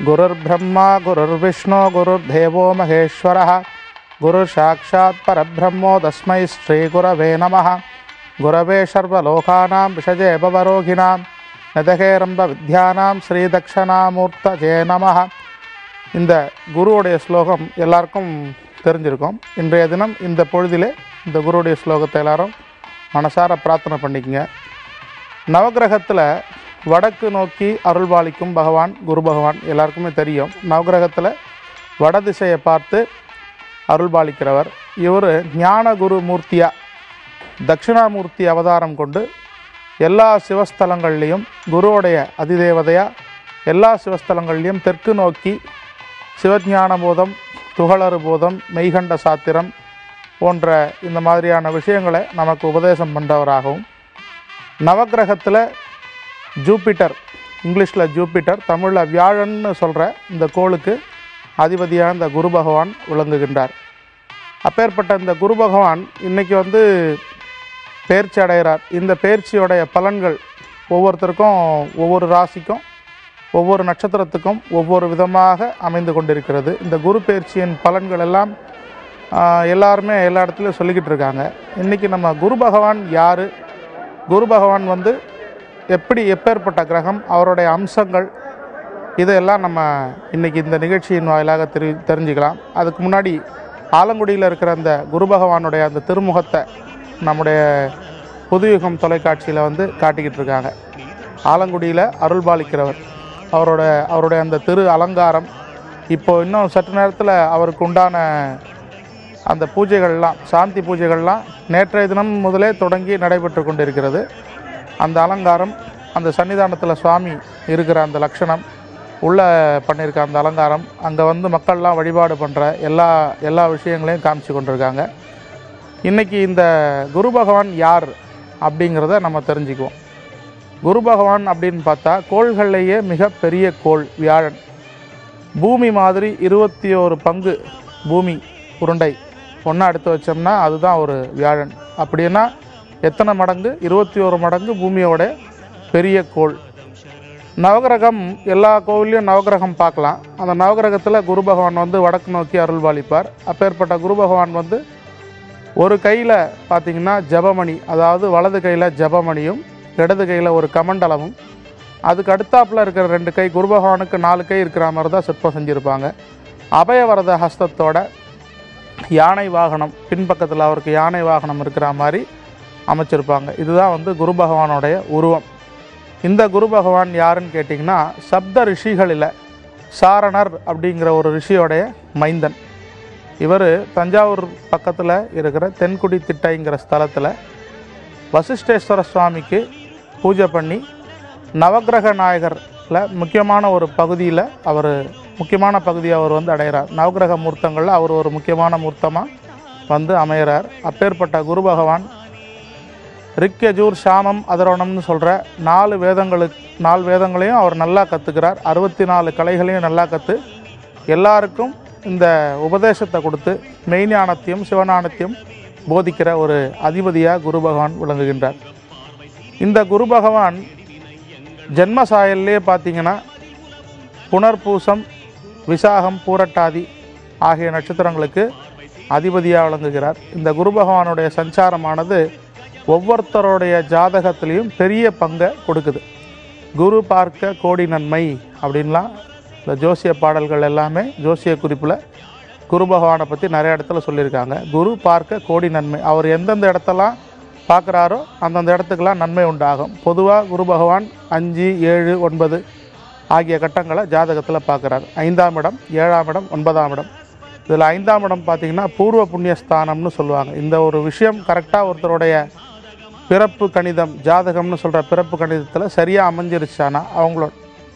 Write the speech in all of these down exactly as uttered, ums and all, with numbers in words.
गुरुर्ब्रह्मा गुरुर्विष्णु गुरुर्देवो महेश्वरः गुरुर्साक्षात् परब्रह्मो तस्मै श्रीगुरवे नमः। गुरवे सर्वलोकानां विषजे भवरोगिणां नदहेरम्ब विद्यानां ஸ்ரீதக்ஷணாமூர்த்தஜே நமஹ. இந்த குருவுடைய ஸ்லோகம் எல்லாருக்கும் தெரிஞ்சிருக்கும். இன்றைய தினம் இந்த பொழுதிலே இந்த குருவுடைய ஸ்லோகத்தை எல்லாரும் மனசார பிரார்த்தனை பண்ணிக்கங்க. நவகிரகத்தில் வடக்கு நோக்கி அருள்பாலிக்கும் பகவான் குரு பகவான் எல்லாருக்குமே தெரியும். நவகிரகத்தில் வடதிசையை பார்த்து அருள்பாலிக்கிறவர். இவர் ஞான குரு மூர்த்தியாக தட்சிணாமூர்த்தி அவதாரம் கொண்டு எல்லா சிவஸ்தலங்கள்லேயும் குருவுடைய அதிதேவதையாக எல்லா சிவஸ்தலங்கள்லேயும் தெற்கு நோக்கி சிவஞான போதம், துகளறு போதம், மெய்கண்ட சாத்திரம் போன்ற இந்த மாதிரியான விஷயங்களை நமக்கு உபதேசம் பண்ணுறவராகவும், நவகிரகத்தில் ஜூபிட்டர், இங்கிலீஷில் ஜூபிட்டர், தமிழில் வியாழன்னு சொல்கிற இந்த கோளுக்கு அதிபதியாக இந்த குரு பகவான் விளங்குகின்றார். அப்பேற்பட்ட இந்த குரு பகவான் இன்றைக்கி வந்து பெயர்ச்சி அடைகிறார். இந்த பெயர்ச்சியோடைய பலன்கள் ஒவ்வொருத்தருக்கும், ஒவ்வொரு ராசிக்கும், ஒவ்வொரு நட்சத்திரத்துக்கும் ஒவ்வொரு விதமாக அமைந்து கொண்டிருக்கிறது. இந்த குரு பெயர்ச்சியின் பலன்கள் எல்லாம் எல்லாருமே எல்லா இடத்துலையும் சொல்லிக்கிட்டு இருக்காங்க. இன்றைக்கி நம்ம குரு பகவான் யார், குரு பகவான் வந்து எப்படி, எப்பேற்பட்ட கிரகம், அவருடைய அம்சங்கள், இதையெல்லாம் நம்ம இன்றைக்கி இந்த நிகழ்ச்சியின் வாயிலாக தெரி தெரிஞ்சுக்கலாம். அதுக்கு முன்னாடி ஆலங்குடியில் இருக்கிற அந்த குரு பகவானுடைய அந்த திருமுகத்தை நம்முடைய புதுயுகம் தொலைக்காட்சியில் வந்து காட்டிக்கிட்டு இருக்காங்க. ஆலங்குடியில் அருள்பாலிக்கிறவர், அவரோட அவருடைய அந்த திரு அலங்காரம், இப்போது இன்னும் சற்று நேரத்தில் அவருக்கு உண்டான அந்த பூஜைகள்லாம், சாந்தி பூஜைகள்லாம் நேற்றைய தினம் முதலே தொடங்கி நடைபெற்று கொண்டிருக்கிறது. அந்த அலங்காரம், அந்த சன்னிதானத்தில் சுவாமி இருக்கிற அந்த லட்சணம், உள்ளே பண்ணியிருக்க அந்த அலங்காரம், அங்கே வந்து மக்கள்லாம் வழிபாடு பண்ணுற எல்லா எல்லா விஷயங்களையும் காமிச்சு கொண்டிருக்காங்க. இன்றைக்கி இந்த குரு பகவான் யார் அப்படிங்கிறத நம்ம தெரிஞ்சுக்குவோம். குரு பகவான் அப்படின்னு பார்த்தா கோள்கள்லேயே மிக பெரிய கோள் வியாழன். பூமி மாதிரி இருபத்தி ஒரு பங்கு பூமி உருண்டை ஒன்றா எடுத்து வச்சோம்னா அதுதான் ஒரு வியாழன். அப்படின்னா எத்தனை மடங்கு? இருபத்தி ஒரு மடங்கு பூமியோட பெரிய கோள். நவகிரகம், எல்லா கோவிலையும் நவகிரகம் பார்க்கலாம். அந்த நவகிரகத்தில் குரு பகவான் வந்து வடக்கு நோக்கி அருள்பாலிப்பார். அப்பேற்பட்ட குரு பகவான் வந்து ஒரு கையில் பார்த்திங்கன்னா ஜபமணி, அதாவது வலது கையில் ஜபமணியும் இடது கையில் ஒரு கமண்டலமும், அதுக்கு அடுத்தாப்பில் இருக்கிற ரெண்டு கை, குரு பகவானுக்கு நாலு கை இருக்கிற மாதிரி தான் சிற்பம் செஞ்சுருப்பாங்க. அபயவரத ஹஸ்தத்தோட யானை வாகனம், பின்பக்கத்தில் அவருக்கு யானை வாகனம் இருக்கிற மாதிரி அமைச்சிருப்பாங்க. இதுதான் வந்து குரு பகவானுடைய உருவம். இந்த குரு பகவான் யாருன்னு கேட்டிங்கன்னா சப்த ரிஷிகளில் சாரணர் அப்படிங்கிற ஒரு ரிஷியோடைய மைந்தன். இவர் தஞ்சாவூர் பக்கத்தில் இருக்கிற தென்குடி திட்டைங்கிற ஸ்தலத்தில் வசிஷ்டேஸ்வர சுவாமிக்கு பூஜை பண்ணி நவகிரக நாயகரில் முக்கியமான ஒரு பகுதியில் அவர் முக்கியமான பகுதியை அவர் வந்து அடைகிறார். நவகிரக மூர்த்தங்களில் அவர் ஒரு முக்கியமான மூர்த்தமாக வந்து அமைகிறார். அப்பேற்பட்ட குரு பகவான் ரிக்யஜூர் சாமம் அதரோணம்னு சொல்கிற நாலு வேதங்களுக்கு நாலு வேதங்களையும் அவர் நல்லா கற்றுக்கிறார். அறுபத்தி நாலு கலைகளையும் நல்லா கற்று எல்லாருக்கும் இந்த உபதேசத்தை கொடுத்து மெய்ஞானத்தையும் சிவஞானத்தையும் போதிக்கிற ஒரு அதிபதியாக குரு பகவான் விளங்குகின்றார். இந்த குரு பகவான் ஜென்மசாயல்லே பார்த்திங்கன்னா புனர்பூசம், விசாகம், பூரட்டாதி ஆகிய நட்சத்திரங்களுக்கு அதிபதியாக விளங்குகிறார். இந்த குரு பகவானுடைய சஞ்சாரமானது ஒவ்வொருத்தருடைய ஜாதகத்திலையும் பெரிய பங்கை கொடுக்குது. குரு பார்க்க கோடி நன்மை அப்படின்லாம் இந்த ஜோசிய பாடல்கள் எல்லாமே, ஜோசிய குறிப்பில் குரு பகவானை பற்றி நிறைய இடத்துல சொல்லியிருக்காங்க. குரு பார்க்க கோடி நன்மை, அவர் எந்தெந்த இடத்தெல்லாம் பார்க்குறாரோ அந்தந்த இடத்துக்கெல்லாம் நன்மை உண்டாகும். பொதுவாக குரு பகவான் அஞ்சு, ஏழு, ஒன்பது ஆகிய கட்டங்களை ஜாதகத்தில் பார்க்குறார். ஐந்தாம் இடம், ஏழாம் இடம், ஒன்பதாம் இடம். இதில் ஐந்தாம் இடம் பார்த்திங்கன்னா பூர்வ புண்ணியஸ்தானம்னு சொல்லுவாங்க. இந்த ஒரு விஷயம் கரெக்டாக ஒருத்தருடைய பிறப்பு கணிதம், ஜாதகம்னு சொல்கிற பிறப்பு கணிதத்தில் சரியாக அமைஞ்சிருச்சானா அவங்களோட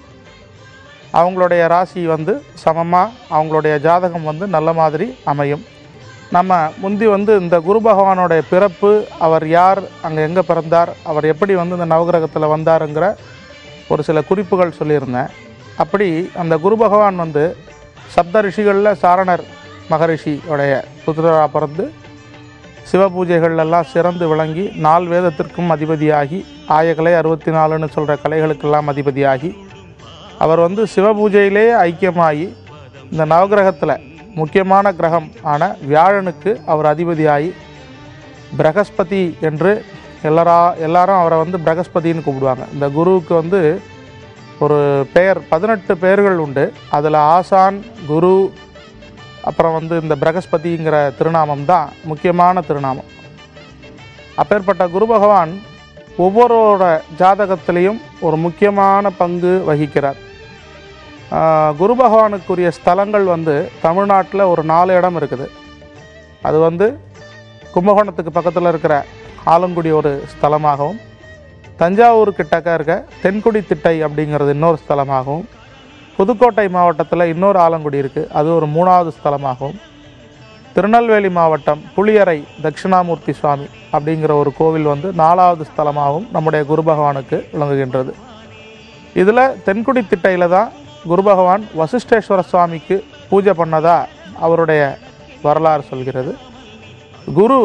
அவங்களுடைய ராசி வந்து சமமாக, அவங்களுடைய ஜாதகம் வந்து நல்ல மாதிரி அமையும். நம்ம முந்தி வந்து இந்த குரு பகவானுடைய பிறப்பு, அவர் யார், அங்கே எங்கே பிறந்தார், அவர் எப்படி வந்து இந்த நவகிரகத்தில் வந்தாருங்கிற ஒரு சில குறிப்புகள் சொல்லியிருந்தேன். அப்படி அந்த குரு பகவான் வந்து சப்த ரிஷிகளில் சாரணர் மகரிஷியோடைய புத்திரராக பிறந்து சிவபூஜைகள்லாம் சிறந்து விளங்கி நாலு வேதத்திற்கும் அதிபதியாகி ஆயகலை அறுபத்தி நாலுன்னு சொல்கிற கலைகளுக்கெல்லாம் அதிபதியாகி அவர் வந்து சிவபூஜையிலே ஐக்கியமாகி இந்த நவகிரகத்தில் முக்கியமான கிரகம் ஆன வியாழனுக்கு அவர் அதிபதியாகி பிரகஸ்பதி என்று எல்லாரா எல்லாரும் அவரை வந்து பிரகஸ்பதின்னு கூப்பிடுவாங்க. இந்த குருவுக்கு வந்து ஒரு பெயர் பதினெட்டு பெயர்கள் உண்டு. அதில் ஆசான், குரு, அப்புறம் வந்து இந்த பிரகஸ்பதிங்கிற திருநாமம் தான் முக்கியமான திருநாமம். அப்பேற்பட்ட குரு பகவான் ஒவ்வொருவரோட ஜாதகத்திலையும் ஒரு முக்கியமான பங்கு வகிக்கிறார். குரு பகவானுக்குரிய ஸ்தலங்கள் வந்து தமிழ்நாட்டில் ஒரு நாலு இடம் இருக்குது. அது வந்து கும்பகோணத்துக்கு பக்கத்தில் இருக்கிற ஆலங்குடி ஒரு ஸ்தலமாகவும், தஞ்சாவூர் கிட்டக்க இருக்க தென்குடி திட்டை அப்படிங்கிறது இன்னொரு ஸ்தலமாகவும், புதுக்கோட்டை மாவட்டத்தில் இன்னொரு ஆலங்குடி இருக்குது, அது ஒரு மூணாவது ஸ்தலமாகவும், திருநெல்வேலி மாவட்டம் புளியரை தட்சிணாமூர்த்தி சுவாமி அப்படிங்கிற ஒரு கோவில் வந்து நாலாவது ஸ்தலமாகவும் நம்முடைய குரு பகவானுக்கு விளங்குகின்றது. இதில் தென்குடி திட்டையில் தான் குரு பகவான் வசிஷ்டேஸ்வர சுவாமிக்கு பூஜை பண்ணதா அவருடைய வரலாறு சொல்கிறது. குரு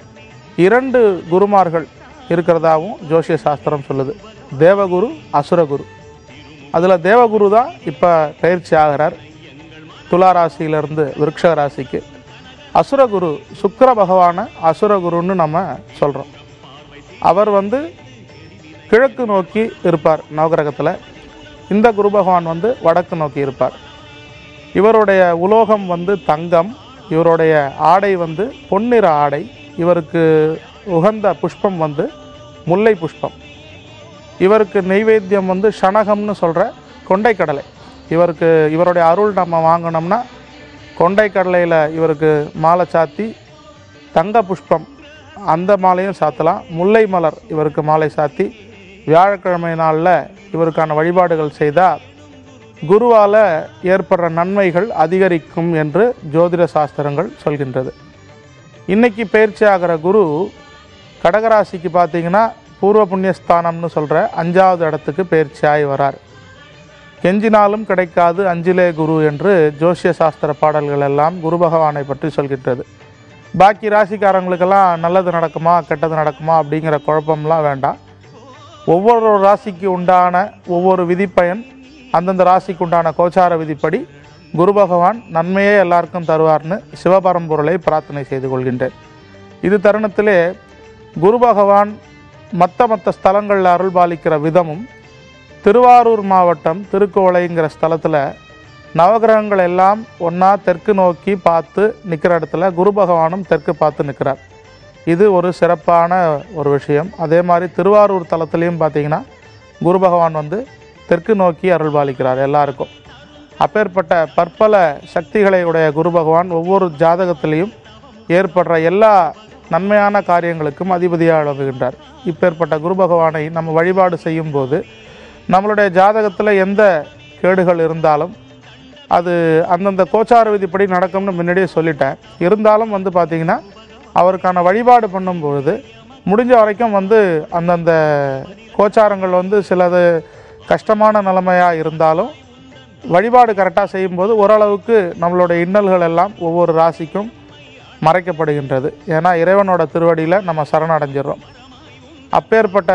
இரண்டு குருமார்கள் இருக்கிறதாகவும் ஜோசிய சாஸ்திரம் சொல்லுது. தேவகுரு, அசுரகுரு. அதில் தேவகுரு தான் இப்போ பயிற்சி ஆகிறார் துலா ராசியிலிருந்து விருட்ச ராசிக்கு. அசுரகுரு சுக்கிர பகவானை அசுரகுருன்னு நம்ம சொல்கிறோம். அவர் வந்து கிழக்கு நோக்கி இருப்பார் நவகிரகத்தில். இந்த குரு பகவான் வந்து வடக்கு நோக்கி இருப்பார். இவருடைய உலோகம் வந்து தங்கம். இவருடைய ஆடை வந்து பொன்னிற ஆடை. இவருக்கு உகந்த புஷ்பம் வந்து முல்லை புஷ்பம். இவருக்கு நெய்வேத்தியம் வந்து ஷனகம்னு சொல்கிற கொண்டைக்கடலை. இவருக்கு இவருடைய அருள் நம்ம வாங்கினோம்னா கொண்டைக்கடலையில் இவருக்கு மாலை சாத்தி, தங்க புஷ்பம் அந்த மாலையும் சாத்தலாம். முல்லை மலர் இவருக்கு மாலை சாத்தி வியாழக்கிழமை நாளில் இவருக்கான வழிபாடுகள் செய்தால் குருவால் ஏற்படுற நன்மைகள் அதிகரிக்கும் என்று ஜோதிட சாஸ்திரங்கள் சொல்கின்றது. இன்றைக்கி பயிற்சி ஆகிற குரு கடகராசிக்கு பார்த்திங்கன்னா பூர்வ புண்ணியஸ்தானம்னு சொல்கிற அஞ்சாவது இடத்துக்கு பயிற்சி ஆகி வரார். கெஞ்சினாலும் கிடைக்காது அஞ்சிலே குரு என்று ஜோசிய சாஸ்திர பாடல்கள் எல்லாம் குரு பகவானை பற்றி சொல்கின்றது. பாக்கி ராசிக்காரங்களுக்கெல்லாம் நல்லது நடக்குமா கெட்டது நடக்குமா அப்படிங்கிற குழப்பம்லாம் வேண்டாம். ஒவ்வொரு ராசிக்கு உண்டான ஒவ்வொரு விதிப்பயன், அந்தந்த ராசிக்கு உண்டான கோச்சார விதிப்படி குரு பகவான் நன்மையே எல்லாருக்கும் தருவார்னு சிவபரம்பொருளை பிரார்த்தனை செய்து கொள்கின்றேன். இது தருணத்திலே குரு பகவான் மற்ற மற்ற ஸ்தலங்களில் அருள் பாலிக்கிற விதமும், திருவாரூர் மாவட்டம் திருக்கோளைங்கிற ஸ்தலத்தில் நவகிரகங்கள் எல்லாம் ஒன்றா தெற்கு நோக்கி பார்த்து நிற்கிற இடத்துல குரு பகவானும் தெற்கு பார்த்து நிற்கிறார். இது ஒரு சிறப்பான ஒரு விஷயம். அதே மாதிரி திருவாரூர் தலத்துலேயும் பார்த்திங்கன்னா குரு பகவான் வந்து தெற்கு நோக்கி அருள் பாலிக்கிறார் எல்லாருக்கும். அப்பேற்பட்ட பற்பல சக்திகளை உடைய குரு பகவான் ஒவ்வொரு ஜாதகத்திலையும் ஏற்படுற எல்லா நன்மையான காரியங்களுக்கும் அதிபதியாக விளங்குகின்றார். இப்பேற்பட்ட குரு பகவானை நம்ம வழிபாடு செய்யும் போது நம்மளுடைய ஜாதகத்தில் எந்த கேடுகள் இருந்தாலும் அது அந்தந்த கோச்சார விதிப்படி நடக்கும்னு முன்னாடியே சொல்லிட்டேன். இருந்தாலும் வந்து பார்த்திங்கன்னா அவருக்கான வழிபாடு பண்ணும்பொழுது முடிஞ்ச வரைக்கும் வந்து அந்தந்த கோச்சாரங்கள் வந்து சிலது கஷ்டமான நிலைமையாக இருந்தாலும் வழிபாடு கரெக்டாக செய்யும்போது ஓரளவுக்கு நம்மளுடைய இன்னல்கள் எல்லாம் ஒவ்வொரு ராசிக்கும் மறைக்கப்படுகின்றது. ஏன்னா இறைவனோட திருவடியில் நம்ம சரணடைஞ்சிடறோம். அப்பேற்பட்ட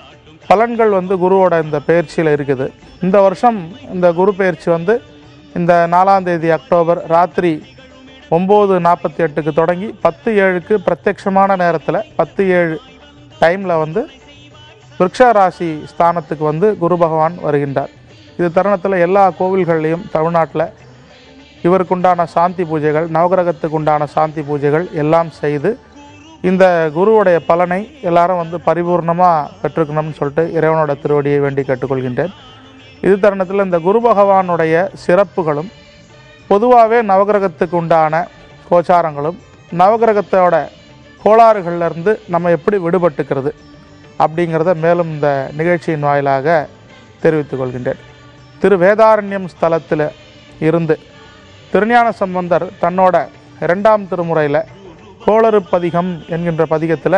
பலன்கள் வந்து குருவோட இந்த பயிற்சியில் இருக்குது. இந்த வருஷம் இந்த குரு பயிற்சி வந்து இந்த நாலாம் தேதி அக்டோபர் ராத்திரி ஒம்பது நாற்பத்தி எட்டுக்கு தொடங்கி பத்து ஏழுக்கு பிரத்யட்சமான நேரத்தில் பத்து ஏழு டைமில் வந்து விருட்ச ராசி ஸ்தானத்துக்கு வந்து குரு பகவான் வருகின்றார். இது தருணத்தில் எல்லா கோவில்கள்லேயும் தமிழ்நாட்டில் இவருக்குண்டான சாந்தி பூஜைகள், நவகிரகத்துக்கு உண்டான சாந்தி பூஜைகள் எல்லாம் செய்து இந்த குருவுடைய பலனை எல்லாரும் வந்து பரிபூர்ணமாக பெற்றுக்கணும்னு சொல்லிட்டு இறைவனோட திருவடியை வேண்டி கேட்டுக்கொள்கின்றேன். இது தருணத்தில் இந்த குரு பகவானுடைய சிறப்புகளும், பொதுவாகவே நவகிரகத்துக்கு உண்டான கோச்சாரங்களும், நவகிரகத்தோட கோளாறுகள்லேருந்து நம்ம எப்படி விடுபட்டுக்கிறது அப்படிங்கிறத மேலும் இந்த நிகழ்ச்சியின் வாயிலாக தெரிவித்துக் கொள்கின்றேன். திரு வேதாரண்யம் ஸ்தலத்தில் இருந்து திருஞான சம்பந்தர் தன்னோட இரண்டாம் திருமுறையில் கோளறு பதிகம் என்கின்ற பதிகத்தில்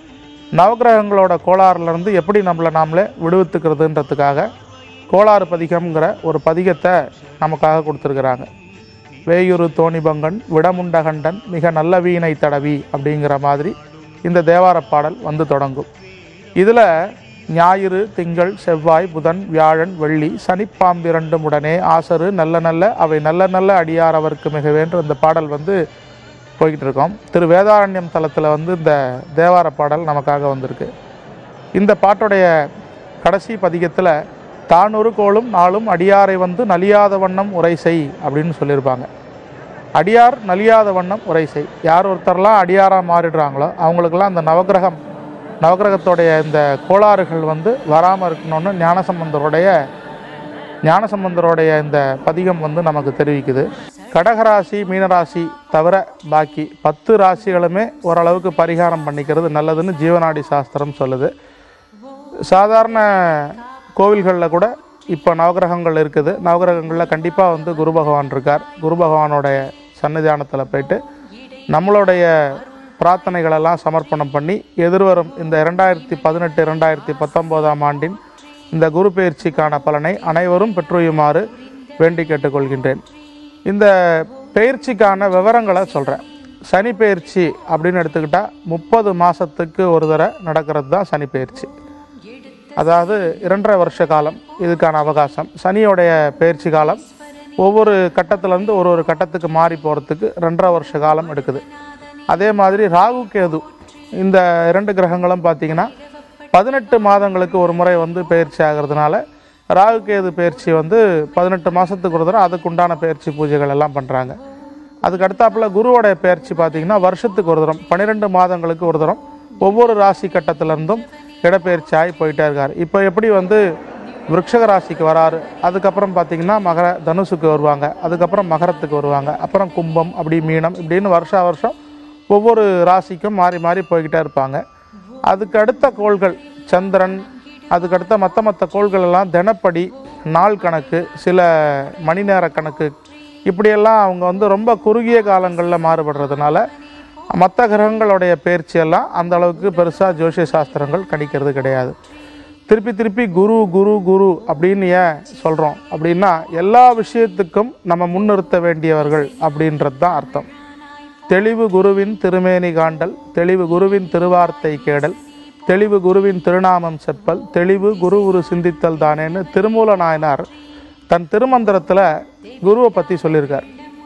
நவகிரகங்களோட கோளாறுலேருந்து எப்படி நம்மளை நாமளே விடுவித்துக்கிறதுன்றதுக்காக கோளாறு பதிகம்ங்கிற ஒரு பதிகத்தை நமக்காக கொடுத்துருக்குறாங்க. வேயுரு தோணிபங்கன் விடமுண்டகண்டன் மிக நல்ல வீணை தடவி அப்படிங்கிற மாதிரி இந்த தேவார பாடல் வந்து தொடங்கும். இதில் ஞாயிறு திங்கள் செவ்வாய் புதன் வியாழன் வெள்ளி சனிப்பாம்பிரண்டும் உடனே ஆசரு நல்ல நல்ல அவை நல்ல நல்ல அடியார் அவருக்கு மிகவேன்ற இந்த பாடல் வந்து போய்கிட்டு இருக்கோம். திரு வேதாரண்யம் தலத்தில் வந்து இந்த தேவார பாடல் நமக்காக வந்திருக்கு. இந்த பாட்டுடைய கடைசி பதிகத்தில் தானொரு கோளும் நாளும் அடியாரை வந்து நலியாத வண்ணம் உரை செய் அப்படின்னு சொல்லியிருப்பாங்க. அடியார் நலியாத வண்ணம் உரை செய். யார் ஒருத்தர்லாம் அடியாராக மாறிடுறாங்களோ அவங்களுக்கெல்லாம் அந்த நவகிரகம் நவகிரகத்துடைய இந்த கோளாறுகள் வந்து வராமல் இருக்கணும்னு ஞானசம்பந்தருடைய ஞானசம்பந்தருடைய இந்த பதிகம் வந்து நமக்கு தெரிவிக்குது. கடகராசி மீனராசி தவிர பாக்கி பத்து ராசிகளுமே ஓரளவுக்கு பரிகாரம் பண்ணிக்கிறது நல்லதுன்னு ஜீவநாடி சாஸ்திரம் சொல்லுது. சாதாரண கோவில்களில் கூட இப்போ நவகிரகங்கள் இருக்குது. நவகிரகங்களில் கண்டிப்பாக வந்து குரு பகவான் இருக்கார். குரு பகவானுடைய சன்னிதானத்தில் போயிட்டு நம்மளுடைய பிரார்த்தனைகளெல்லாம் சமர்ப்பணம் பண்ணி எதிர்வரும் இந்த இரண்டாயிரத்தி பதினெட்டு இரண்டாயிரத்தி பத்தொம்போதாம் ஆண்டின் இந்த குரு பயிற்சிக்கான பலனை அனைவரும் பெற்றுயுமாறு வேண்டி கேட்டுக்கொள்கின்றேன். இந்த பயிற்சிக்கான விவரங்களை சொல்கிறேன். சனி பயிற்சி அப்படின்னு எடுத்துக்கிட்டால் முப்பது மாதத்துக்கு ஒரு தடவை நடக்கிறது தான் சனி பயிற்சி. அதாவது இரண்டரை வருஷ காலம் இதுக்கான அவகாசம். சனியோடைய பயிற்சி காலம் ஒவ்வொரு கட்டத்திலேருந்து ஒரு ஒரு கட்டத்துக்கு மாறி போகிறதுக்கு ரெண்டரை வருஷ காலம் எடுக்குது. அதே மாதிரி ராகு கேது இந்த இரண்டு கிரகங்களும் பார்த்திங்கன்னா பதினெட்டு மாதங்களுக்கு ஒரு முறை வந்து பயிற்சி ஆகிறதுனால ராகு கேது பயிற்சி வந்து பதினெட்டு மாதத்துக்கு ஒரு தடவை அதுக்குண்டான பயிற்சி பூஜைகள் எல்லாம் பண்ணுறாங்க. அதுக்கு அடுத்தாப்பில் குருவோடைய பயிற்சி பார்த்திங்கன்னா வருஷத்துக்கு ஒரு தரம் பன்னிரெண்டு மாதங்களுக்கு ஒரு தரம் ஒவ்வொரு ராசி கட்டத்திலேருந்தும் இடப்பெயர்ச்சி ஆகி போயிட்டே இருக்கார். இப்போ எப்படி வந்து விருட்சக ராசிக்கு வராரு, அதுக்கப்புறம் பார்த்திங்கன்னா மகர தனுசுக்கு வருவாங்க, அதுக்கப்புறம் மகரத்துக்கு வருவாங்க, அப்புறம் கும்பம் அப்படி மீனம் இப்படின்னு வருஷா வருஷம் ஒவ்வொரு ராசிக்கும் மாறி மாறி போய்கிட்டே இருப்பாங்க. அதுக்கு அடுத்த கோள்கள் சந்திரன், அதுக்கடுத்த மற்ற மற்ற கோள்கள் எல்லாம் தினப்படி நாள் கணக்கு சில மணி நேர கணக்கு இப்படியெல்லாம் அவங்க வந்து ரொம்ப குறுகிய காலங்களில் மாறுபடுறதுனால மற்ற கிரகங்களுடைய பயிற்சியெல்லாம் அந்த அளவுக்கு பெருசாக ஜோசிய சாஸ்திரங்கள் கணிக்கிறது கிடையாது. திருப்பி திருப்பி குரு குரு குரு அப்படின்னு ஏன் சொல்கிறோம் அப்படின்னா எல்லா விஷயத்துக்கும் நம்ம முன்னிறுத்த வேண்டியவர்கள் அப்படின்றது தான் அர்த்தம். தெளிவு குருவின் திருமேனி காண்டல், தெளிவு குருவின் திருவார்த்தை கேடல், தெளிவு குருவின் திருநாமம் செப்பல், தெளிவு குரு குரு சிந்தித்தல் தானேன்னு திருமூல நாயனார் தன் திருமந்திரத்தில் குருவை பற்றி சொல்லியிருக்கார்.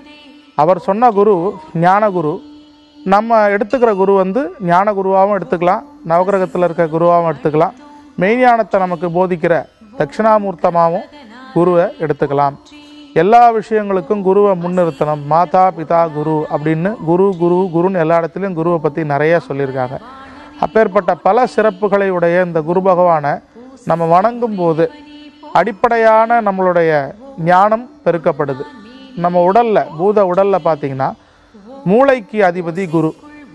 அவர் சொன்ன குரு ஞான குரு. நம்ம எடுத்துக்கிற குரு வந்து ஞான குருவாகவும் எடுத்துக்கலாம், நவகிரகத்தில் இருக்க குருவாகவும் எடுத்துக்கலாம், மெய்ஞானத்தை நமக்கு போதிக்கிற தட்சிணாமூர்த்தமாகவும் குருவை எடுத்துக்கலாம். எல்லா விஷயங்களுக்கும் குருவை முன்னிறுத்தணும். மாதா பிதா குரு அப்படின்னு குரு குரு குருன்னு எல்லா இடத்துலையும் குருவை பற்றி நிறைய சொல்லியிருக்காங்க. அப்பேற்பட்ட பல சிறப்புகளை உடைய இந்த குரு பகவானை நம்ம வணங்கும் போது அடிப்படையான நம்மளுடைய ஞானம் பெருக்கப்படுது. நம்ம உடலில் பூத உடலில் பார்த்திங்கன்னா மூளைக்கு அதிபதி குரு.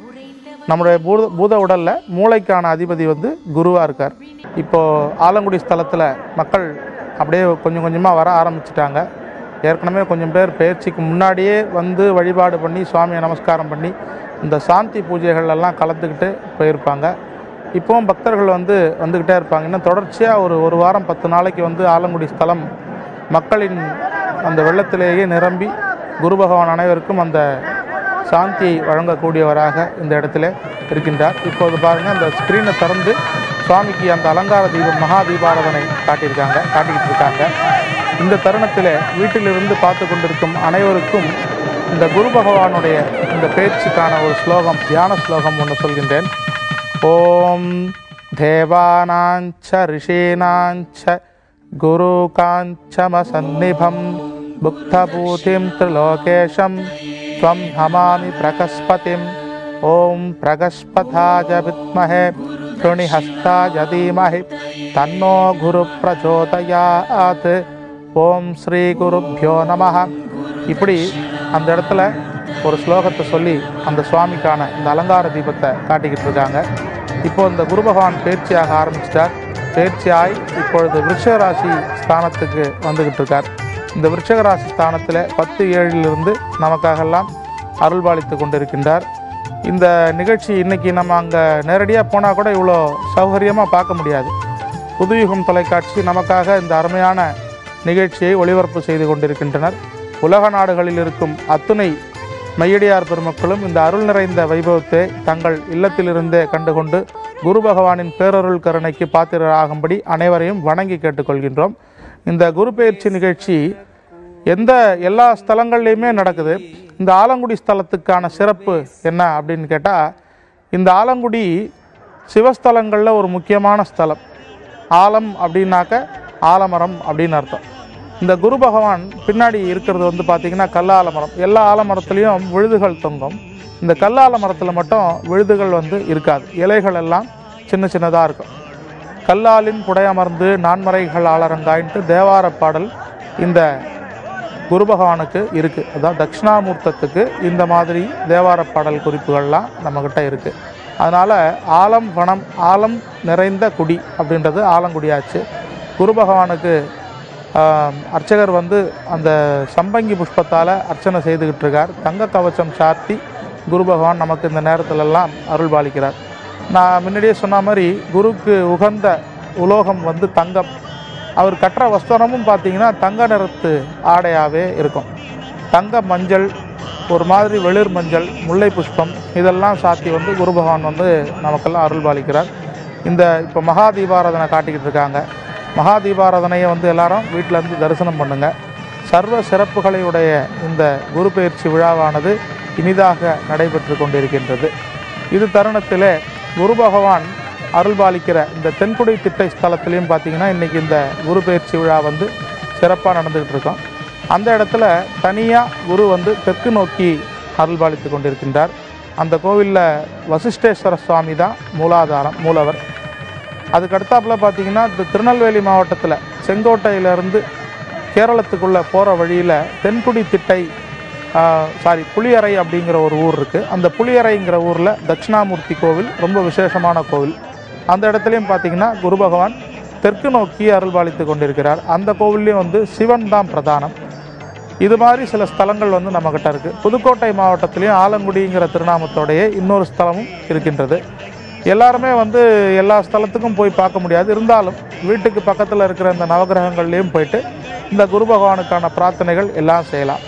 நம்முடைய பூத பூத உடலில் மூளைக்கான அதிபதி வந்து குருவாக இருக்கார். இப்போது ஆலங்குடி ஸ்தலத்தில் மக்கள் அப்படியே கொஞ்சம் கொஞ்சமாக வர ஆரம்பிச்சிட்டாங்க. ஏற்கனவே கொஞ்சம் பேர் பயிற்சிக்கு முன்னாடியே வந்து வழிபாடு பண்ணி சுவாமியை நமஸ்காரம் பண்ணி இந்த சாந்தி பூஜைகள் எல்லாம் கலந்துக்கிட்டு போயிருப்பாங்க. இப்போவும் பக்தர்கள் வந்து வந்துக்கிட்டே இருப்பாங்க. இன்னும் தொடர்ச்சியாக ஒரு ஒரு வாரம் பத்து நாளைக்கு வந்து ஆலங்குடி ஸ்தலம் மக்களின் அந்த வெள்ளத்திலேயே நிரம்பி குரு பகவான் அனைவருக்கும் அந்த சாந்தியை வழங்கக்கூடியவராக இந்த இடத்துல இருக்கின்றார். இப்போது பாருங்கள், அந்த ஸ்க்ரீனை திறந்து சுவாமிக்கு அந்த அலங்கார தீபம் மகா தீபாராதனை காட்டியிருக்காங்க காட்டிக்கிட்டு இருக்காங்க. இந்த தருணத்தில் வீட்டிலிருந்து பார்த்து கொண்டிருக்கும் அனைவருக்கும் இந்த குரு பகவானுடைய இந்த பேச்சுக்கான ஒரு ஸ்லோகம், தியான ஸ்லோகம் ஒன்று சொல்கின்றேன். ஓம் தேவானாஞ்ச ரிஷீனாஞ்ச குரு காஞ்சமசன்னிபம் புக்தபூதிம் திரிலோகேஷம் त्वं हमामि प्रकस्पतिम् ओम प्रकस्पथाय विद्महे कृणिहस्ताय धीमहि तन्नो गुरु प्रचोदयात् ஓம் ஸ்ரீ குருப்யோ நமஹ. இப்படி அந்த இடத்துல ஒரு ஸ்லோகத்தை சொல்லி அந்த சுவாமிக்கான இந்த அலங்கார தீபத்தை காட்டிக்கிட்டு இருக்காங்க. இப்போது இந்த குரு பகவான் பயிற்சியாக ஆரம்பிச்சிட்டார். பயிற்சியாய் இப்பொழுது விருட்சக ராசி ஸ்தானத்துக்கு வந்துக்கிட்டு இருக்கார். இந்த விருட்சக ராசி ஸ்தானத்தில் பத்து ஏழிலிருந்து நமக்காகலாம் அருள்பாலித்து கொண்டிருக்கின்றார். இந்த நிகழ்ச்சி இன்றைக்கி நம்ம அங்கே நேரடியாக போனால் கூட இவ்வளோ சௌகரியமாக பார்க்க முடியாது. புதுயுகம் தொலைக்காட்சி நமக்காக இந்த அருமையான நிகழ்ச்சியை ஒளிபரப்பு செய்து கொண்டிருக்கின்றனர். உலக நாடுகளில் இருக்கும் அத்துணை மையடியார் பெருமக்களும் இந்த அருள் நிறைந்த வைபவத்தை தங்கள் இல்லத்திலிருந்தே கண்டுகொண்டு குரு பகவானின் பேரருள் கருணைக்கு பாத்திரராகும்படி அனைவரையும் வணங்கி கேட்டுக்கொள்கின்றோம். இந்த குரு பெயர்ச்சி நிகழ்ச்சி எந்த எல்லா ஸ்தலங்கள்லையுமே நடக்குது. இந்த ஆலங்குடி ஸ்தலத்துக்கான சிறப்பு என்ன அப்படின்னு கேட்டால், இந்த ஆலங்குடி சிவஸ்தலங்களில் ஒரு முக்கியமான ஸ்தலம். ஆலம் அப்படின்னாக்க ஆலமரம் அப்படின்னு அர்த்தம். இந்த குரு பகவான் பின்னாடி இருக்கிறது வந்து பார்த்திங்கன்னா கல்லாலமரம். எல்லா ஆலமரத்துலேயும் விழுதுகள் தொங்கும். இந்த கல்லால மரத்தில் மட்டும் விழுதுகள் வந்து இருக்காது. இலைகள் எல்லாம் சின்ன சின்னதாக இருக்கும். கல்லாலின் புடையமர்ந்து நான்மறைகள் ஆலரங்காயின்ட்டு தேவார பாடல் இந்த குரு பகவானுக்கு இருக்குது. அதான் தட்சிணாமூர்த்தத்துக்கு இந்த மாதிரி தேவார பாடல் குறிப்புகள்லாம் நம்மக்கிட்ட இருக்குது. அதனால் ஆலம் வனம் ஆலம் நிறைந்த குடி அப்படின்றது ஆலங்குடியாச்சு. குரு பகவானுக்கு அர்ச்சகர் வந்து அந்த சம்பங்கி புஷ்பத்தால் அர்ச்சனை செய்துக்கிட்டு இருக்கார். தங்க கவச்சம் சாத்தி குரு பகவான் நமக்கு இந்த நேரத்திலெல்லாம் அருள் பாலிக்கிறார். நான் முன்னாடியே சொன்ன மாதிரி குருக்கு உகந்த உலோகம் வந்து தங்கம். அவர் கட்டுற வஸ்திரமும் பார்த்திங்கன்னா தங்க நிறத்து ஆடையாகவே இருக்கும். தங்க மஞ்சள், ஒரு மாதிரி வெளிர் மஞ்சள், முல்லை புஷ்பம் இதெல்லாம் சாத்தி வந்து குரு பகவான் வந்து நமக்கெல்லாம் அருள் பாலிக்கிறார். இந்த இப்போ மகா தீபாராதனை காட்டிக்கிட்டு இருக்காங்க. மகா தீபாராதனையை வந்து எல்லாரும் வீட்டிலேருந்து தரிசனம் பண்ணுங்கள். சர்வ சிறப்புகளையுடைய இந்த குரு பெயர்ச்சி விழாவானது இனிதாக நடைபெற்று கொண்டிருக்கின்றது. இது தருணத்தில் குரு பகவான் அருள்பாலிக்கிற இந்த தென்குடி திட்டை ஸ்தலத்திலையும் பார்த்திங்கன்னா இன்றைக்கி இந்த குரு பெயர்ச்சி விழா வந்து சிறப்பாக நடந்துக்கிட்டு இருக்கோம். அந்த இடத்துல தனியாக குரு வந்து தெற்கு நோக்கி அருள்பாலித்து கொண்டிருக்கின்றார். அந்த கோவிலில் வசிஷ்டேஸ்வர சுவாமி தான் மூலாதாரம், மூலவர். அதுக்கடுத்தாப்பில் பார்த்திங்கன்னா இந்த திருநெல்வேலி மாவட்டத்தில் செங்கோட்டையிலேருந்து கேரளத்துக்குள்ளே போகிற வழியில் தென்குடி திட்டை சாரி புளியரை அப்படிங்கிற ஒரு ஊர் இருக்குது. அந்த புளியரைங்கிற ஊரில் தட்சிணாமூர்த்தி கோவில் ரொம்ப விசேஷமான கோவில். அந்த இடத்துலையும் பார்த்திங்கன்னா குரு பகவான் தெற்கு நோக்கி அருள்பாலித்து கொண்டிருக்கிறார். அந்த கோவில்லையும் வந்து சிவன் தான் பிரதானம். இது மாதிரி சில ஸ்தலங்கள் வந்து நம்மக்கிட்ட இருக்குது. புதுக்கோட்டை மாவட்டத்திலையும் ஆலங்குடிங்கிற திருநாமத்தோடைய இன்னொரு ஸ்தலமும் இருக்கின்றது. எல்லாருமே வந்து எல்லா ஸ்தலத்துக்கும் போய் பார்க்க முடியாது. இருந்தாலும் வீட்டுக்கு பக்கத்தில் இருக்கிற இந்த நவகிரகங்கள்லேயும் போயிட்டு இந்த குரு பகவானுக்கான பிரார்த்தனைகள் எல்லாம் செய்யலாம்.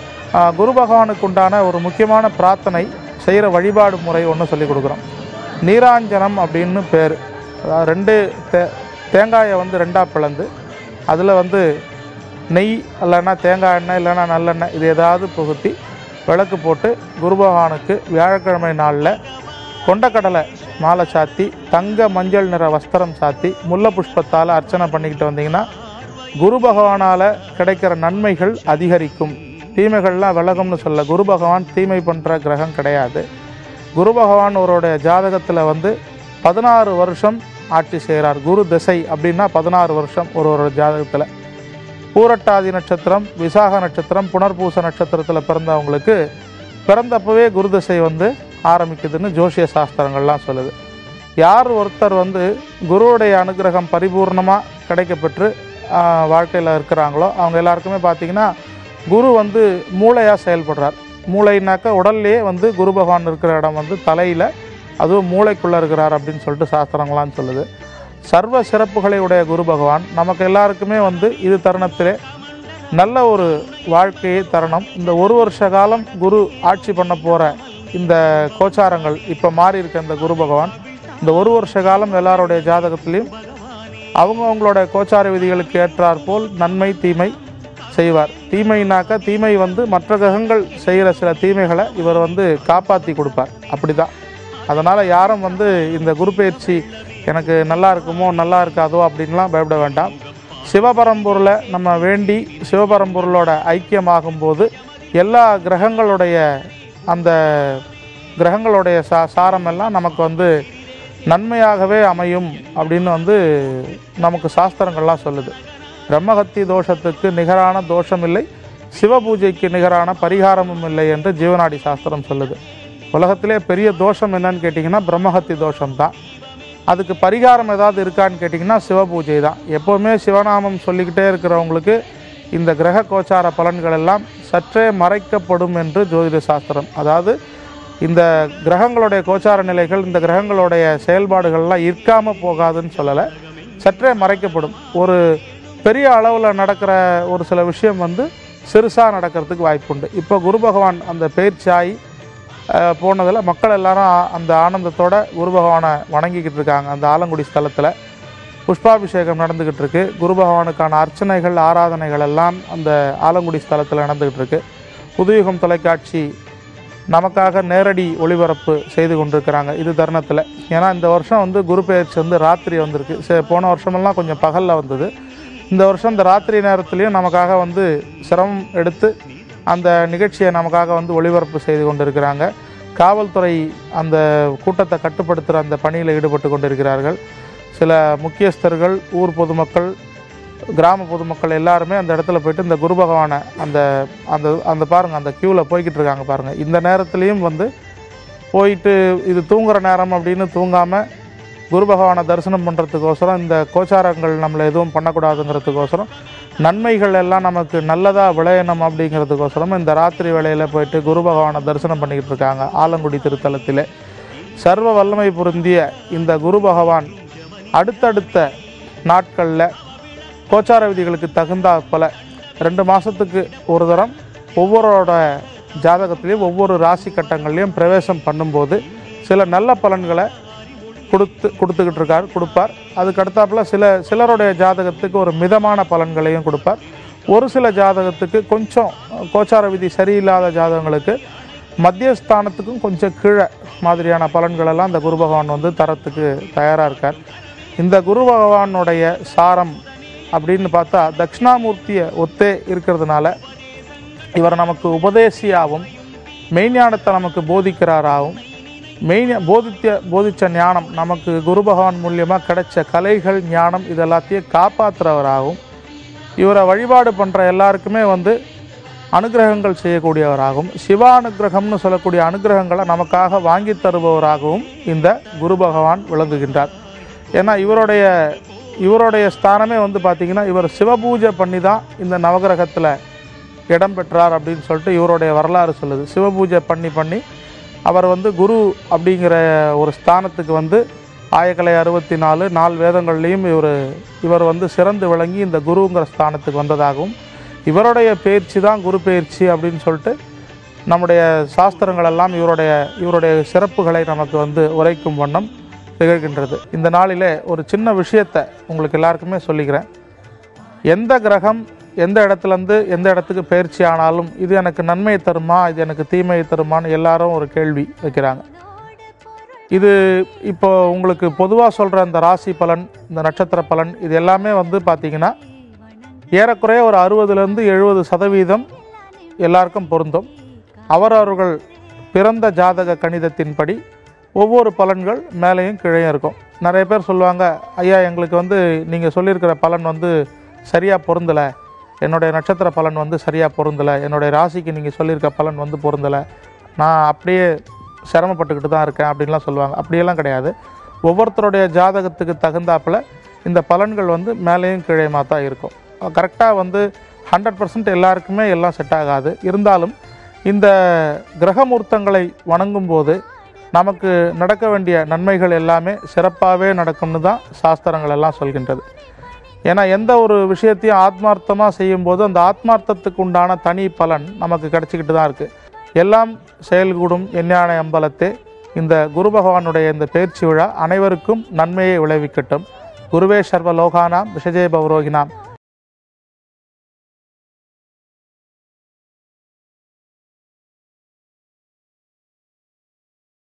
குரு பகவானுக்கு உண்டான ஒரு முக்கியமான பிரார்த்தனை செய்கிற வழிபாடு முறை ஒன்று சொல்லிக் கொடுக்குறோம். நீராஞ்சனம் அப்படின்னு பேர். அதாவது ரெண்டு தே தேங்காயை வந்து ரெண்டாக பிளந்து அதில் வந்து நெய் இல்லைன்னா தேங்காய் எண்ணெய் இல்லைன்னா நல்லெண்ணெய் இது ஏதாவது புகுத்தி விளக்கு போட்டு குரு பகவானுக்கு வியாழக்கிழமை நாளில் கொண்டக்கடலை மாலை சாத்தி தங்க மஞ்சள் நிற வஸ்திரம் சாத்தி முல்லை புஷ்பத்தால் அர்ச்சனை பண்ணிக்கிட்டு வந்தீங்கன்னா குரு பகவானால் கிடைக்கிற நன்மைகள் அதிகரிக்கும். தீமைகள்லாம் விலகும்னு சொல்ல. குரு பகவான் தீமை பண்ணுற கிரகம் கிடையாது. குரு பகவான் அவருடைய ஜாதகத்தில் வந்து பதினாறு வருஷம் ஆட்சி செய்கிறார். குரு திசை அப்படின்னா பதினாறு வருஷம் ஒரு ஒரு ஜாதகத்தில். பூரட்டாதி நட்சத்திரம், விசாக நட்சத்திரம், புனர்பூச நட்சத்திரத்தில் பிறந்தவங்களுக்கு பிறந்தப்பவே குரு திசை வந்து ஆரம்பிக்குதுன்னு ஜோசிய சாஸ்திரங்கள்லாம் சொல்லுது. யார் ஒருத்தர் வந்து குருவுடைய அனுகிரகம் பரிபூர்ணமாக கிடைக்கப்பெற்று வாழ்க்கையில் இருக்கிறாங்களோ அவங்க எல்லாருக்குமே பார்த்திங்கன்னா குரு வந்து மூளையாக செயல்படுறார். மூளைனாக்கா உடல்லையே வந்து குரு பகவான் இருக்கிற இடம் வந்து தலையில், அதுவும் மூளைக்குள்ளே இருக்கிறார் அப்படின்னு சொல்லிட்டு சாஸ்திரங்களான்னு சொல்லுது. சர்வ சிறப்புகளை உடைய குரு பகவான் நமக்கு எல்லாருக்குமே வந்து இது தருணத்திலே நல்ல ஒரு வாழ்க்கையை தருணம். இந்த ஒரு வருஷ காலம் குரு ஆட்சி பண்ண போகிற இந்த கோச்சாரங்கள் இப்போ மாறி இருக்க இந்த குரு பகவான் இந்த ஒரு வருஷ காலம் எல்லாருடைய ஜாதகத்திலையும் அவங்க அவங்களோட கோச்சார விதிகளுக்கு ஏற்றாற்போல் நன்மை தீமை செய்வார். தீமைனாக்கா தீமை வந்து மற்ற கிரகங்கள் செய்கிற சில தீமைகளை இவர் வந்து காப்பாற்றி கொடுப்பார். அப்படி தான். அதனால் யாரும் வந்து இந்த குரு பயிற்சி எனக்கு நல்லா இருக்குமோ நல்லா இருக்காதோ அப்படின்லாம் பயப்பட வேண்டாம். சிவபரம்பொருளை நம்ம வேண்டி சிவபரம்பொருளோட ஐக்கியமாகும்போது எல்லா கிரகங்களுடைய அந்த கிரகங்களுடைய சா சாரமெல்லாம் நமக்கு வந்து நன்மையாகவே அமையும் அப்படின்னு வந்து நமக்கு சாஸ்திரங்கள்லாம் சொல்லுது. பிரம்மஹத்தி தோஷத்துக்கு நிகரான தோஷம் இல்லை, சிவபூஜைக்கு நிகரான பரிகாரமும் இல்லை என்று ஜீவனாடி சாஸ்திரம் சொல்லுது. உலகத்திலே பெரிய தோஷம் என்னன்னு கேட்டிங்கன்னா பிரம்மஹத்தி தோஷம்தான். அதுக்கு பரிகாரம் ஏதாவது இருக்கான்னு கேட்டிங்கன்னா சிவபூஜை தான். எப்போவுமே சிவநாமம் சொல்லிக்கிட்டே இருக்கிறவங்களுக்கு இந்த கிரக கோச்சார பலன்கள் எல்லாம் சற்றே மறைக்கப்படும் என்று ஜோதிட சாஸ்திரம். அதாவது இந்த கிரகங்களுடைய கோச்சார நிலைகள் இந்த கிரகங்களுடைய செயல்பாடுகள்லாம் இருக்காமல் போகாதுன்னு சொல்லலை, சற்றே மறைக்கப்படும். ஒரு பெரிய அளவில் நடக்கிற ஒரு சில விஷயம் வந்து சிறுசாக நடக்கிறதுக்கு வாய்ப்புண்டு. இப்போ குரு பகவான் அந்த பயிற்சியாகி போனதில் மக்கள் எல்லாரும் அந்த ஆனந்தத்தோட குரு பகவானை வணங்கிக்கிட்டு இருக்காங்க. அந்த ஆலங்குடி ஸ்தலத்தில் புஷ்பாபிஷேகம் நடந்துக்கிட்டு இருக்கு. குரு பகவானுக்கான அர்ச்சனைகள் ஆராதனைகள் எல்லாம் அந்த ஆலங்குடி ஸ்தலத்தில் நடந்துக்கிட்டு இருக்கு. புதுயுகம் தொலைக்காட்சி நமக்காக நேரடி ஒளிபரப்பு செய்து கொண்டிருக்கிறாங்க இது தருணத்தில். ஏன்னா இந்த வருஷம் வந்து குரு பெயர்ச்சி வந்து ராத்திரி வந்திருக்கு. சரி, போன வருஷமெல்லாம் கொஞ்சம் பகலில் வந்தது. இந்த வருஷம் இந்த ராத்திரி நேரத்துலையும் நமக்காக வந்து சிரமம் எடுத்து அந்த நிகழ்ச்சியை நமக்காக வந்து ஒளிபரப்பு செய்து கொண்டிருக்கிறாங்க. காவல்துறை அந்த கூட்டத்தை கட்டுப்படுத்துகிற அந்த பணியில் ஈடுபட்டு கொண்டிருக்கிறார்கள். சில முக்கியஸ்தர்கள், ஊர் பொதுமக்கள், கிராம பொதுமக்கள் எல்லாருமே அந்த இடத்துல போய்ட்டு இந்த குரு பகவானை அந்த அந்த அந்த பாருங்கள் அந்த க்யூவில் போய்கிட்டு இருக்காங்க பாருங்கள். இந்த நேரத்துலேயும் வந்து போயிட்டு இது தூங்குகிற நேரம் அப்படின்னு தூங்காமல் குரு பகவானை தரிசனம் பண்ணுறதுக்கோசரம், இந்த கோச்சாரங்கள் நம்மளை எதுவும் பண்ணக்கூடாதுங்கிறதுக்கோசரம், நன்மைகள் எல்லாம் நமக்கு நல்லதாக விளையணும் அப்படிங்கிறதுக்கோசரம் இந்த ராத்திரி வேளையில் போயிட்டு குரு பகவானை தரிசனம் பண்ணிக்கிட்டு இருக்காங்க ஆலங்குடி திருத்தலத்தில். சர்வ வல்லமை பொருந்திய இந்த குரு பகவான் அடுத்தடுத்த நாட்களில் கோச்சார விதிகளுக்கு தகுந்தா போல ரெண்டு மாதத்துக்கு ஒரு தரம் ஒவ்வொருவரோட ஜாதகத்திலையும் ஒவ்வொரு ராசி கட்டங்கள்லையும் பிரவேசம் பண்ணும்போது சில நல்ல பலன்களை கொடுத்து கொடுத்துக்கிட்டு இருக்கார் கொடுப்பார். அதுக்கு அடுத்தாப்புல சில சிலருடைய ஜாதகத்துக்கு ஒரு மிதமான பலன்களையும் கொடுப்பார். ஒரு சில ஜாதகத்துக்கு கொஞ்சம் கோச்சார விதி சரியில்லாத ஜாதகங்களுக்கு மத்தியஸ்தானத்துக்கும் கொஞ்சம் கீழே மாதிரியான பலன்களெல்லாம் இந்த குரு பகவான் வந்து தரத்துக்கு தயாராக இருக்கார். இந்த குரு பகவானுடைய சாரம் அப்படின்னு பார்த்தா தட்சிணாமூர்த்தியை ஒத்தே இருக்கிறதுனால இவர் நமக்கு உபதேசியாகவும் மெய்ஞானத்தை நமக்கு போதிக்கிறாராகவும் மெய் போதித்த போதித்த ஞானம் நமக்கு குரு பகவான் மூலியமாக கிடைச்ச கலைகள் ஞானம் இதெல்லாத்தையும் காப்பாற்றுறவராகவும் இவரை வழிபாடு பண்ணுற எல்லாருக்குமே வந்து அனுகிரகங்கள் செய்யக்கூடியவராகவும் சிவானுகிரகம்னு சொல்லக்கூடிய அனுகிரகங்களை நமக்காக வாங்கி தருபவராகவும் இந்த குரு பகவான் விளங்குகின்றார். ஏன்னா இவருடைய இவருடைய ஸ்தானமே வந்து பார்த்திங்கன்னா இவர் சிவபூஜை பண்ணி தான் இந்த நவகிரகத்தில் இடம் பெற்றார் அப்படின்னு சொல்லிட்டு இவருடைய வரலாறு சொல்லுது. சிவபூஜை பண்ணி பண்ணி அவர் வந்து குரு அப்படிங்கிற ஒரு ஸ்தானத்துக்கு வந்து ஆயக்கலை அறுபத்தி நாலு நாலு வேதங்கள்லேயும் இவர் இவர் வந்து சிறந்து விளங்கி இந்த குருங்கிற ஸ்தானத்துக்கு வந்ததாகவும் இவருடைய பயிற்சி தான் குரு பயிற்சி அப்படின்னு சொல்லிட்டு நம்முடைய சாஸ்திரங்களெல்லாம் இவருடைய இவருடைய சிறப்புகளை நமக்கு வந்து உரைக்கும் வண்ணம் திகழ்கின்றது. இந்த நாளிலே ஒரு சின்ன விஷயத்தை உங்களுக்கு எல்லாருக்குமே சொல்லிக்கிறேன். எந்த கிரகம் எந்த இடத்துலேருந்து எந்த இடத்துக்கு பயிற்சி ஆனாலும் இது எனக்கு நன்மையை தருமா, இது எனக்கு தீமையை தருமான்னு எல்லாரும் ஒரு கேள்வி வைக்கிறாங்க. இது இப்போ உங்களுக்கு பொதுவாக சொல்கிற இந்த ராசி பலன், இந்த நட்சத்திர பலன், இது எல்லாமே வந்து பார்த்திங்கன்னா ஏறக்குறைய ஒரு அறுபதுலேருந்து எழுபது சதவீதம் எல்லாருக்கும் பொருந்தும். அவரவர்கள் பிறந்த ஜாதக கணிதத்தின்படி ஒவ்வொரு பலன்கள் மேலேயும் கீழேயும் இருக்கும். நிறைய பேர் சொல்லுவாங்க, ஐயா எங்களுக்கு வந்து நீங்கள் சொல்லியிருக்கிற பலன் வந்து சரியாக பொருந்தலை, என்னுடைய நட்சத்திர பலன் வந்து சரியாக பொருந்தலை, என்னுடைய ராசிக்கு நீங்கள் சொல்லியிருக்க பலன் வந்து பொருந்தலை, நான் அப்படியே சிரமப்பட்டுக்கிட்டு தான் இருக்கேன் அப்படின்லாம் சொல்லுவாங்க. அப்படியெல்லாம் கிடையாது. ஒவ்வொருத்தருடைய ஜாதகத்துக்கு தகுந்தாப்பில் இந்த பலன்கள் வந்து மேலேயும் கீழேயுமாக தான் இருக்கும். கரெக்டாக வந்து ஹண்ட்ரட் பர்சன்ட் எல்லாருக்குமே எல்லாம் செட் ஆகாது. இருந்தாலும் இந்த கிரகமூர்த்தங்களை வணங்கும் போது நமக்கு நடக்க வேண்டிய நன்மைகள் எல்லாமே சிறப்பாகவே நடக்கும்னு தான் சாஸ்திரங்கள் எல்லாம் சொல்கின்றது. ஏன்னா எந்த ஒரு விஷயத்தையும் ஆத்மார்த்தமாக செய்யும்போது அந்த ஆத்மார்த்தத்துக்கு உண்டான தனி பலன் நமக்கு கிடச்சிக்கிட்டு தான் இருக்குது. எல்லாம் செயல்கூடும் எஞ்ஞான அம்பலத்தே. இந்த குரு பகவானுடைய இந்த பயிற்சி விழா அனைவருக்கும் நன்மையை விளைவிக்கட்டும். குருவே சர்வ லோகானாம் விஷஜே பவரோகினாம்